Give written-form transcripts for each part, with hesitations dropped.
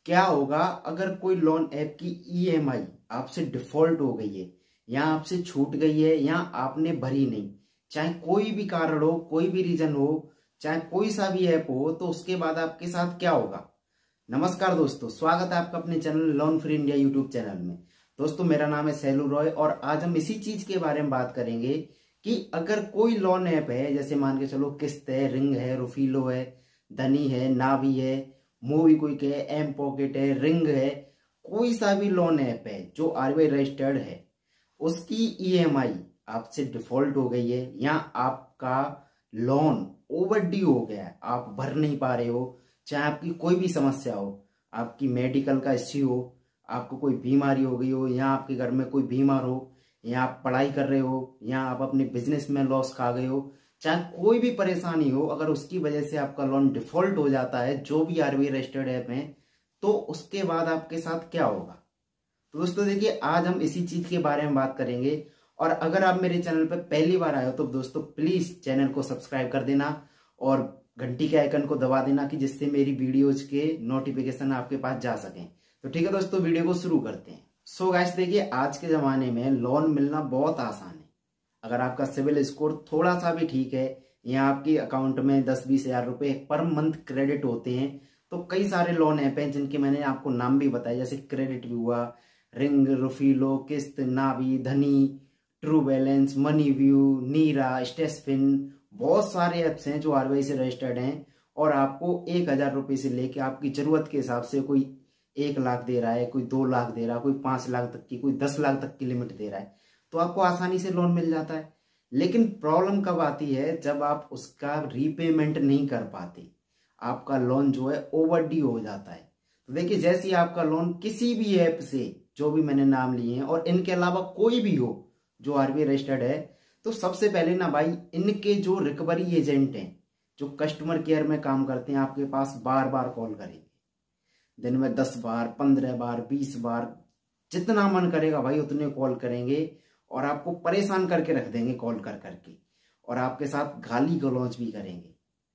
क्या होगा अगर कोई लोन ऐप की ईएमआई आपसे डिफॉल्ट हो गई है या आपसे छूट गई है या आपने भरी नहीं, चाहे कोई भी कारण हो, कोई भी रीजन हो, चाहे कोई सा भी ऐप हो, तो उसके बाद आपके साथ क्या होगा। नमस्कार दोस्तों, स्वागत है आपका अपने channel loan free India YouTube channel में। दोस्तों, मेरा नाम है सैलू रॉय और आज हम इसी चीज के बारे में बात करेंगे कि अगर कोई लोन ऐप है, जैसे मान के चलो किस्त है, रिंग है, रुफीलो है, धनी है, नावी है, मूवी क्विक है, एम पॉकेट है, रिंग है, कोई सा भी लोन ऐप है जो आरबीआई रजिस्टर्ड है, उसकी ईएमआई आपसे डिफॉल्ट हो गई है या आपका लोन ओवरड्यू हो गया है, आप भर नहीं पा रहे हो, चाहे आपकी कोई भी समस्या हो, आपकी मेडिकल का इश्यू हो, आपको कोई बीमारी हो गई हो, या आपके घर में कोई बीमार हो, या आप पढ़ाई कर रहे हो, या आप अपने बिजनेस में लॉस खा गए हो, चाहे कोई भी परेशानी हो, अगर उसकी वजह से आपका लोन डिफॉल्ट हो जाता है जो भी आरबीआई रजिस्टर्ड ऐप है, तो उसके बाद आपके साथ क्या होगा। तो दोस्तों देखिए, आज हम इसी चीज के बारे में बात करेंगे। और अगर आप मेरे चैनल पर पहली बार आए हो तो दोस्तों प्लीज चैनल को सब्सक्राइब कर देना और घंटी के आइकन को दबा देना कि जिससे मेरी वीडियोज के नोटिफिकेशन आपके पास जा सकें। तो ठीक है दोस्तों, वीडियो को शुरू करते हैं। सो गाइस देखिए, आज के जमाने में लोन मिलना बहुत आसान है। अगर आपका सिविल स्कोर थोड़ा सा भी ठीक है या आपके अकाउंट में 10-20 हजार रुपए पर मंथ क्रेडिट होते हैं, तो कई सारे लोन ऐप हैं जिनके मैंने आपको नाम भी बताया, जैसे क्रेडिट भी हुआ, ring, रुफीलो, Kissht, Navi, Dhani, true balance, money view, Nira, Stashfin, बहुत सारे ऐप्स हैं जो आरबीआई से रजिस्टर्ड हैं। और आपको 1,000 रुपए से लेके आपकी जरूरत के हिसाब से कोई 1 लाख दे रहा है, कोई 2 लाख दे रहा है, कोई 5 लाख तक की, कोई 10 लाख तक की लिमिट दे रहा है, तो आपको आसानी से लोन मिल जाता है। लेकिन प्रॉब्लम कब आती है, जब आप उसका रीपेमेंट नहीं कर पाते, आपका लोन जो है ओवरड्यू हो जाता है। तो देखिए, जैसे ही आपका लोन किसी भी ऐप से, जो भी मैंने नाम लिए हैं और इनके अलावा कोई भी हो जो आरबीआई रजिस्टर्ड है, तो सबसे पहले ना भाई, इनके जो रिकवरी एजेंट हैं, जो कस्टमर केयर में काम करते हैं, आपके पास बार बार कॉल करेंगे। दिन में 10 बार, 15 बार, 20 बार, जितना मन करेगा भाई उतने कॉल करेंगे और आपको परेशान करके रख देंगे कॉल कर करके, और आपके साथ गाली गलौज भी करेंगे।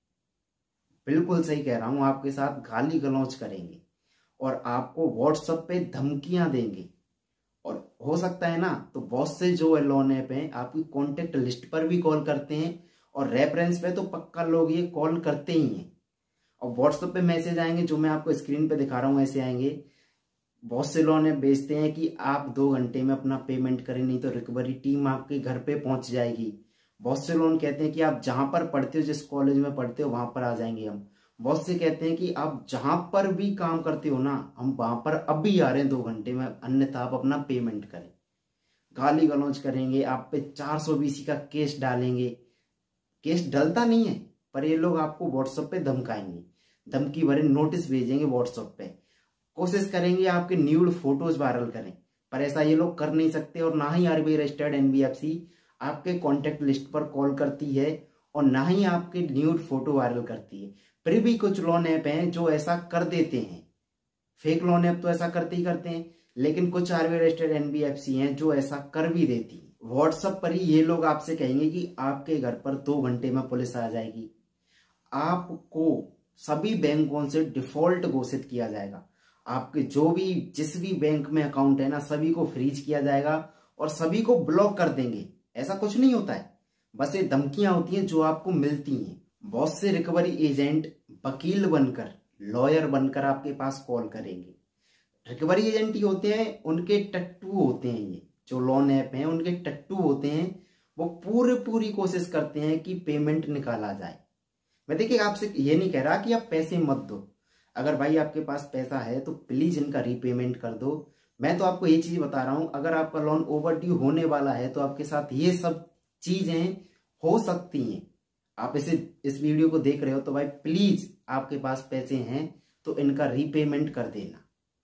बिल्कुल सही कह रहा हूं, आपके साथ गाली गलौज करेंगे और आपको व्हाट्सएप पे धमकियां देंगे। और हो सकता है ना, तो बहुत से जो लोन ऐप हैं आपकी कॉन्टेक्ट लिस्ट पर भी कॉल करते हैं, और रेफरेंस पे तो पक्का लोग ये कॉल करते ही हैं। और व्हाट्सएप पे मैसेज आएंगे जो मैं आपको स्क्रीन पे दिखा रहा हूं, ऐसे आएंगे। बहुत से लोन ऐप भेजते हैं कि आप 2 घंटे में अपना पेमेंट करें, नहीं तो रिकवरी टीम आपके घर पे पहुंच जाएगी। बहुत से लोन कहते हैं कि आप जहां पर पढ़ते हो, जिस कॉलेज में पढ़ते हो, वहां पर आ जाएंगे हम। बहुत से कहते हैं कि आप जहां पर भी काम करते हो ना, हम वहां पर अभी आ रहे हैं 2 घंटे में, अन्यथा आप अपना पेमेंट करें। गाली गलौज करेंगे, आप पे 420 का केस डालेंगे। केस डलता नहीं है, पर ये लोग आपको व्हाट्सएप पे धमकाएंगे, धमकी भरे नोटिस भेजेंगे व्हाट्सएप पे, कोशिश करेंगे आपके न्यूड फोटोज वायरल करें। पर ऐसा ये लोग कर नहीं सकते, और ना ही आरबीआई रजिस्टर्ड एनबीएफसी आपके कॉन्टेक्ट लिस्ट पर कॉल करती है और ना ही आपके न्यूड फोटो वायरल करती है। फिर भी कुछ लोन ऐप हैं जो ऐसा कर देते हैं। फेक लोन ऐप तो ऐसा करते ही करते हैं, लेकिन कुछ आरबीआई रजिस्टर्ड एनबीएफसी हैं जो ऐसा कर भी देती है। व्हाट्सएप पर ही ये लोग आपसे कहेंगे कि आपके घर पर 2 घंटे में पुलिस आ जाएगी, आपको सभी बैंकों से डिफॉल्ट घोषित किया जाएगा, आपके जो भी जिस भी बैंक में अकाउंट है ना, सभी को फ्रीज किया जाएगा और सभी को ब्लॉक कर देंगे। ऐसा कुछ नहीं होता है, बस ये धमकियां होती हैं जो आपको मिलती हैं। बहुत से रिकवरी एजेंट वकील बनकर, लॉयर बनकर आपके पास कॉल करेंगे। रिकवरी एजेंट ही होते हैं, उनके टट्टू होते हैं, ये जो लोन ऐप हैं उनके टट्टू होते हैं। वो पूरी कोशिश करते हैं कि पेमेंट निकाला जाए। मैं देखिए आपसे ये नहीं कह रहा कि आप पैसे मत दो, अगर भाई आपके पास पैसा है तो प्लीज इनका रीपेमेंट कर दो। मैं तो आपको ये चीज बता रहा हूं, अगर आपका लोन ओवरड्यू होने वाला है तो आपके साथ ये सब चीजें हो सकती हैं। आप इस वीडियो को देख रहे हो तो भाई प्लीज, आपके पास पैसे हैं तो इनका रीपेमेंट कर देना।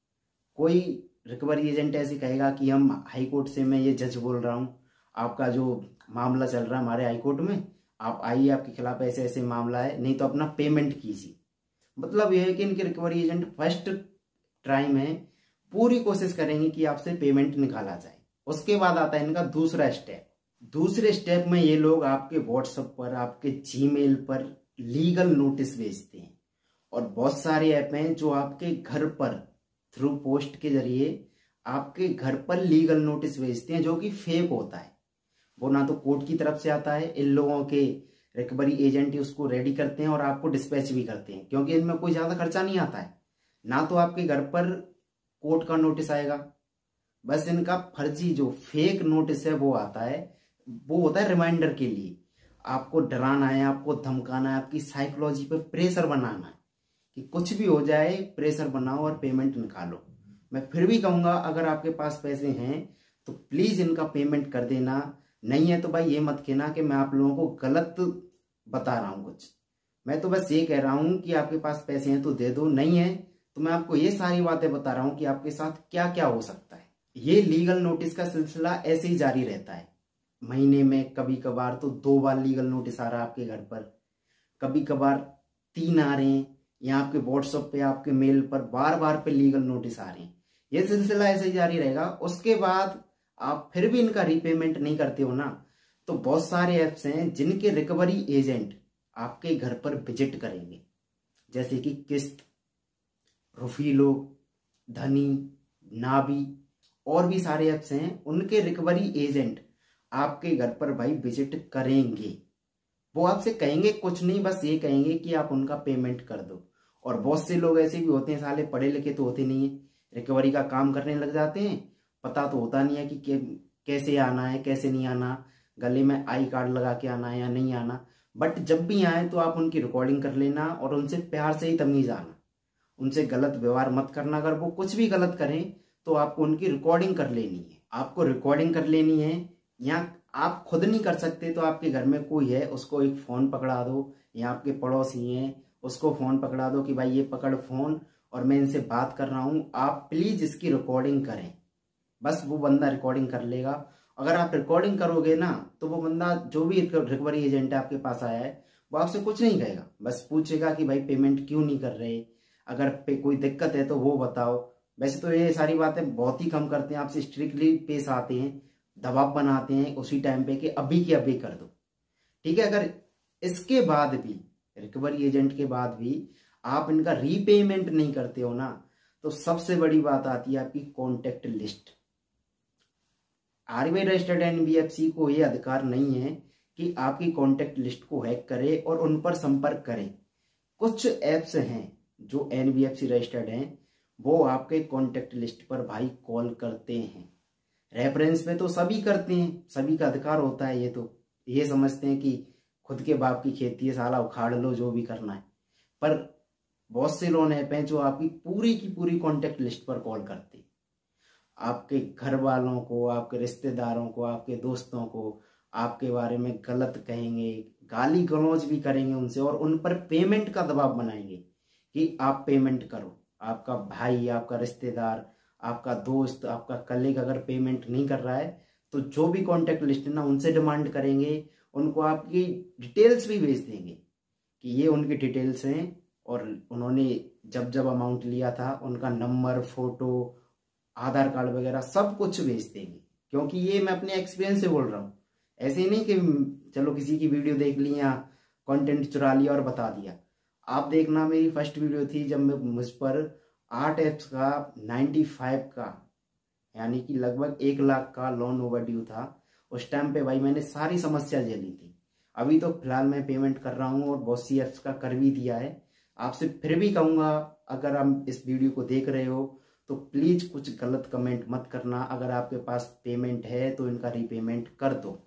कोई रिकवरी एजेंट ऐसे कहेगा कि हम हाई कोर्ट से, मैं ये जज बोल रहा हूं, आपका जो मामला चल रहा है हमारे हाई कोर्ट में, आप आइए, आपके खिलाफ ऐसे ऐसे मामला है, नहीं तो अपना पेमेंट कीजिए। मतलब यह है कि इनके रिकवरी एजेंट फर्स्ट ट्राई में पूरी कोशिश करेंगे कि आपसे पेमेंट निकाला जाए। उसके बाद आता है इनका दूसरा स्टेप। दूसरे स्टेप में ये लोग आपके व्हाट्सएप पर, आपके जीमेल पर लीगल नोटिस भेजते हैं। और बहुत सारे ऐप हैं जो आपके घर पर थ्रू पोस्ट के जरिए आपके घर पर लीगल नोटिस भेजते हैं, जो कि फेक होता है। वो ना तो कोर्ट की तरफ से आता है, इन लोगों के रिकवरी एजेंट ही उसको रेडी करते हैं और आपको डिस्पैच भी करते हैं, क्योंकि इनमें कोई ज्यादा खर्चा नहीं आता है। ना तो आपके घर पर कोर्ट का नोटिस आएगा, बस इनका फर्जी जो फेक नोटिस है वो आता है। वो होता है रिमाइंडर के लिए, आपको डराना है, आपको धमकाना है, आपकी साइकोलॉजी पे प्रेशर बनाना है कि कुछ भी हो जाए प्रेशर बनाओ और पेमेंट निकालो। मैं फिर भी कहूंगा, अगर आपके पास पैसे हैं तो प्लीज इनका पेमेंट कर देना। नहीं है तो भाई ये मत कहना कि मैं आप लोगों को गलत बता रहा हूं कुछ। मैं तो बस ये कह रहा हूं कि आपके पास पैसे हैं तो दे दो, नहीं है तो मैं आपको ये सारी बातें बता रहा हूं कि आपके साथ क्या क्या हो सकता है। ये लीगल नोटिस का सिलसिला ऐसे ही जारी रहता है। महीने में कभी कभार तो 2 बार लीगल नोटिस आ रहा है आपके घर पर, कभी कभार 3 आ रहे हैं, या आपके व्हाट्सएप पे, आपके मेल पर बार बार पे लीगल नोटिस आ रहे हैं। ये सिलसिला ऐसे ही जारी रहेगा। उसके बाद आप फिर भी इनका रीपेमेंट नहीं करते हो ना, तो बहुत सारे ऐप्स हैं जिनके रिकवरी एजेंट आपके घर पर विजिट करेंगे, जैसे कि किस्त, रुफीलो, धनी, नाबी, और भी सारे ऐप्स हैं। उनके रिकवरी एजेंट आपके घर पर भाई विजिट करेंगे। वो आपसे कहेंगे कुछ नहीं, बस ये कहेंगे कि आप उनका पेमेंट कर दो। और बहुत से लोग ऐसे भी होते हैं, साले पढ़े लिखे तो होते नहीं है, रिकवरी का काम करने लग जाते हैं, पता तो होता नहीं है कि कैसे आना है कैसे नहीं आना, गले में आई कार्ड लगा के आना है या नहीं आना। बट जब भी आए तो आप उनकी रिकॉर्डिंग कर लेना और उनसे प्यार से ही तमीज आना, उनसे गलत व्यवहार मत करना। अगर वो कुछ भी गलत करें तो आपको उनकी रिकॉर्डिंग कर लेनी है, आपको रिकॉर्डिंग कर लेनी है। या आप खुद नहीं कर सकते तो आपके घर में कोई है उसको एक फोन पकड़ा दो, या आपके पड़ोसी हैं उसको फोन पकड़ा दो कि भाई ये पकड़ फोन और मैं इनसे बात कर रहा हूं, आप प्लीज इसकी रिकॉर्डिंग करें। बस वो बंदा रिकॉर्डिंग कर लेगा। अगर आप रिकॉर्डिंग करोगे ना तो वो बंदा जो भी रिकवरी एजेंट है आपके पास आया है वो आपसे कुछ नहीं कहेगा, बस पूछेगा कि भाई पेमेंट क्यों नहीं कर रहे, अगर कोई दिक्कत है तो वो बताओ। वैसे तो ये सारी बातें बहुत ही कम करते हैं, आपसे स्ट्रिक्टली पेश आते हैं, दबाव बनाते हैं उसी टाइम पे कि अभी की अभी कर दो। ठीक है, अगर इसके बाद भी, रिकवरी एजेंट के बाद भी आप इनका रीपेमेंट नहीं करते हो ना, तो सबसे बड़ी बात आती है आपकी contact list. RBI registered NBFC को यह अधिकार नहीं है कि आपकी कॉन्टेक्ट लिस्ट को हैक करे और उन पर संपर्क करे। कुछ ऐप्स हैं जो एनबीएफसी रजिस्टर्ड हैं, वो आपके कॉन्टेक्ट लिस्ट पर भाई कॉल करते हैं। रेफरेंस में तो सभी करते हैं, सभी का अधिकार होता है। ये तो ये समझते हैं कि खुद के बाप की खेती है, साला उखाड़ लो जो भी करना है। पर बहुत से लोग ऐप हैं जो आपकी की पूरी कॉन्टेक्ट लिस्ट पर कॉल करते हैं, आपके घर वालों को, आपके रिश्तेदारों को, आपके दोस्तों को आपके बारे में गलत कहेंगे, गाली गलौज भी करेंगे उनसे, और उन पर पेमेंट का दबाव बनाएंगे कि आप पेमेंट करो। आपका भाई, आपका रिश्तेदार, आपका दोस्त, आपका कलीग अगर पेमेंट नहीं कर रहा है तो जो भी कॉन्टेक्ट लिस्ट है ना उनसे डिमांड करेंगे, उनको आपकी डिटेल्स भी भेज देंगे कि ये उनकी डिटेल्स हैं और उन्होंने जब जब अमाउंट लिया था उनका नंबर, फोटो, आधार कार्ड वगैरह सब कुछ भेज देंगे। क्योंकि ये मैं अपने एक्सपीरियंस से बोल रहा हूँ, ऐसे ही नहीं कि चलो किसी की वीडियो देख ली या कंटेंट चुरा लिया और बता दिया। आप देखना, मेरी फर्स्ट वीडियो थी जब मैं मुझ पर 8 ऐप्स का 95 का यानी कि लगभग 1 लाख का लोन ओवरड्यू था। उस टाइम पे भाई मैंने सारी समस्या झेली थी। अभी तो फिलहाल मैं पेमेंट कर रहा हूँ और बहुत सी ऐप्स का कर भी दिया है। आपसे फिर भी कहूंगा, अगर आप इस वीडियो को देख रहे हो तो प्लीज कुछ गलत कमेंट मत करना। अगर आपके पास पेमेंट है तो इनका रीपेमेंट कर दो।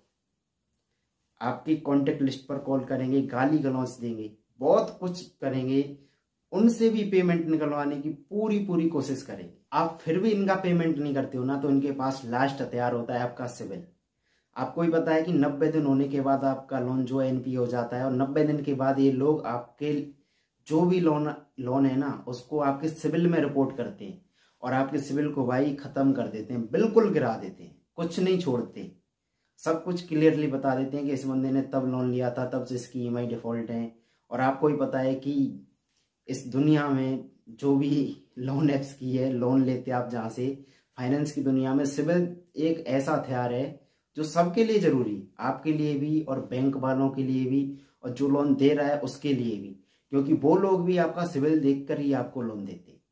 आपकी कॉन्टेक्ट लिस्ट पर कॉल करेंगे, गाली गलौज देंगे, बहुत कुछ करेंगे, उनसे भी पेमेंट निकलवाने की पूरी कोशिश करेंगे। आप फिर भी इनका पेमेंट नहीं करते हो ना, तो इनके पास लास्ट हथियार होता है आपका सिविल। आपको ही पता है कि 90 दिन होने के बाद आपका लोन जो एनपी हो जाता है, और 90 दिन के बाद ये लोग आपके जो भी लोन है ना उसको आपके सिविल में रिपोर्ट करते हैं और आपके सिविल को भाई खत्म कर देते हैं, बिल्कुल गिरा देते हैं, कुछ नहीं छोड़ते। सब कुछ क्लियरली बता देते हैं कि इस बंदे ने तब लोन लिया था, तब से इसकी ईएमआई डिफॉल्ट है। और आपको ही पता है कि इस दुनिया में जो भी लोन एप्स की है, लोन लेते आप जहां से, फाइनेंस की दुनिया में सिविल एक ऐसा हथियार है जो सबके लिए जरूरी, आपके लिए भी और बैंक वालों के लिए भी, और जो लोन दे रहा है उसके लिए भी, क्योंकि वो लोग भी आपका सिविल देखकर ही आपको लोन देते।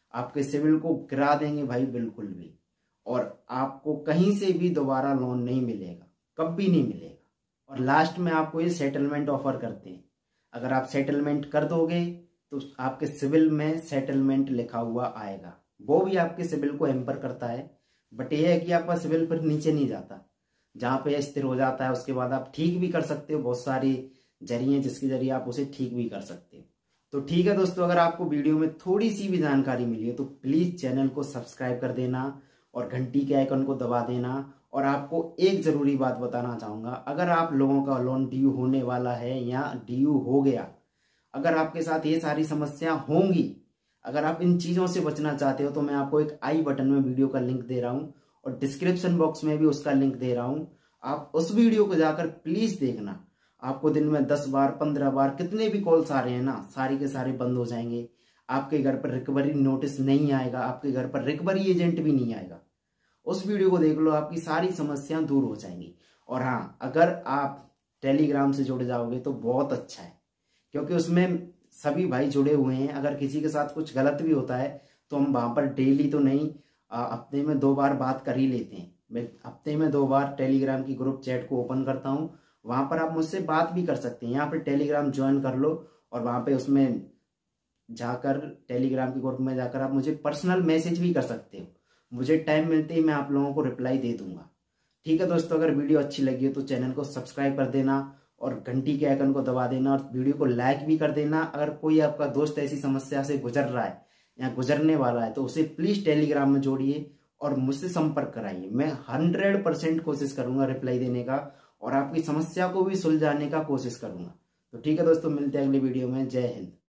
आपके सिविल को गिरा देंगे भाई बिल्कुल भी। और आपको कहीं से भी दोबारा लोन नहीं मिलेगा, कभी नहीं मिलेगा। और लास्ट में आपको ये सेटलमेंट ऑफर करते हैं। अगर आप सेटलमेंट कर दोगे तो आपके सिविल में सेटलमेंट लिखा हुआ आएगा। वो भी आपके सिविल को एम्पर करता है, बट ये है कि आपका सिविल पर नीचे नहीं जाता, जहां पे स्थिर हो जाता है उसके बाद आप ठीक भी कर सकते हो। बहुत सारी जरिए जिसके जरिए आप उसे ठीक भी कर सकते हो। तो ठीक है दोस्तों, अगर आपको वीडियो में थोड़ी सी भी जानकारी मिली है तो प्लीज चैनल को सब्सक्राइब कर देना और घंटी के आइकन को दबा देना। और आपको एक जरूरी बात बताना चाहूंगा, अगर आप लोगों का लोन ड्यू होने वाला है या ड्यू हो गया, अगर आपके साथ ये सारी समस्या होंगी, अगर आप इन चीजों से बचना चाहते हो, तो मैं आपको एक आई बटन में वीडियो का लिंक दे रहा हूं और डिस्क्रिप्शन बॉक्स में भी उसका लिंक दे रहा हूं। आप उस वीडियो को जाकर प्लीज देखना। आपको दिन में 10 बार 15 बार कितने भी कॉल्स आ रहे हैं ना, सारे के सारे बंद हो जाएंगे। आपके घर पर रिकवरी नोटिस नहीं आएगा, आपके घर पर रिकवरी एजेंट भी नहीं आएगा। उस वीडियो को देख लो, आपकी सारी समस्याएं दूर हो जाएंगी। और हाँ, अगर आप टेलीग्राम से जुड़ जाओगे तो बहुत अच्छा है, क्योंकि उसमें सभी भाई जुड़े हुए हैं। अगर किसी के साथ कुछ गलत भी होता है तो हम वहां पर डेली तो नहीं, हफ्ते में 2 बार बात कर ही लेते हैं। मैं हफ्ते में 2 बार टेलीग्राम की ग्रुप चैट को ओपन करता हूँ, वहां पर आप मुझसे बात भी कर सकते हैं। यहाँ पर टेलीग्राम ज्वाइन कर लो और वहां पे उसमें जाकर टेलीग्राम के ग्रुप में जाकर आप मुझे पर्सनल मैसेज भी कर सकते हो। मुझे टाइम मिलते ही मैं आप लोगों को रिप्लाई दे दूंगा। ठीक है दोस्तों, अगर वीडियो अच्छी लगी हो तो चैनल को सब्सक्राइब कर देना और घंटी के आइकन को दबा देना और वीडियो को लाइक भी कर देना। अगर कोई आपका दोस्त ऐसी समस्या से गुजर रहा है या गुजरने वाला है तो उसे प्लीज टेलीग्राम में जोड़िए और मुझसे संपर्क कराइए। मैं 100% कोशिश करूंगा रिप्लाई देने का और आपकी समस्या को भी सुलझाने का कोशिश करूंगा। तो ठीक है दोस्तों, मिलते हैं अगली वीडियो में। जय हिंद।